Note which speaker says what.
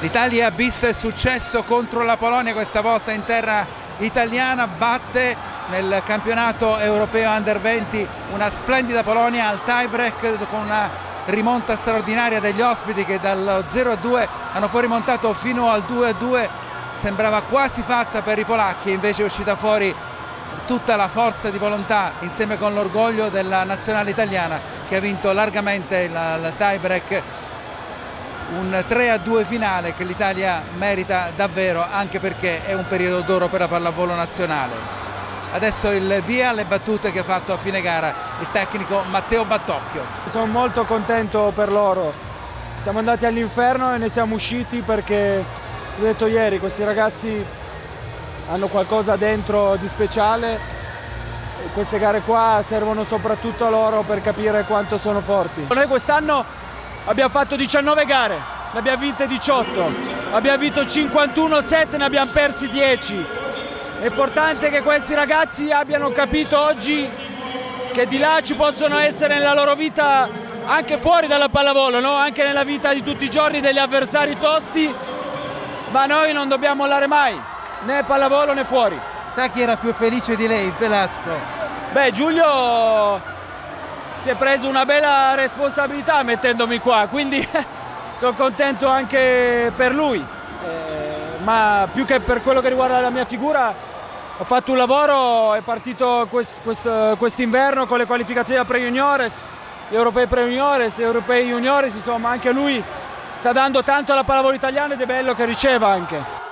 Speaker 1: L'Italia bis è successo contro la Polonia, questa volta in terra italiana, batte nel campionato europeo Under 20 una splendida Polonia al tie break con una rimonta straordinaria degli ospiti che dallo 0-2 hanno poi rimontato fino al 2-2. Sembrava quasi fatta per i polacchi, invece è uscita fuori tutta la forza di volontà insieme con l'orgoglio della nazionale italiana che ha vinto largamente il tie break. Un 3-2 finale che l'Italia merita davvero, anche perché è un periodo d'oro per la pallavolo nazionale. Adesso il via alle battute che ha fatto a fine gara il tecnico Matteo Battocchio.
Speaker 2: Sono molto contento per loro. Siamo andati all'inferno e ne siamo usciti perché, ho detto ieri, questi ragazzi hanno qualcosa dentro di speciale e queste gare qua servono soprattutto a loro per capire quanto sono forti. Noi quest'anno abbiamo fatto 19 gare, ne abbiamo vinte 18, abbiamo vinto 51 set, ne abbiamo persi 10. È importante che questi ragazzi abbiano capito oggi che di là ci possono essere nella loro vita anche fuori dalla pallavolo, no? Anche nella vita di tutti i giorni degli avversari tosti, ma noi non dobbiamo mollare mai, né pallavolo né fuori.
Speaker 1: Sa chi era più felice di lei, Velasco?
Speaker 2: Beh, Giulio si è preso una bella responsabilità mettendomi qua, quindi sono contento anche per lui, ma più che per quello che riguarda la mia figura ho fatto un lavoro, è partito quest'inverno con le qualificazioni da pre-juniores, gli europei pre-juniores, gli europei juniores, insomma anche lui sta dando tanto alla pallavolo italiana ed è bello che riceva anche.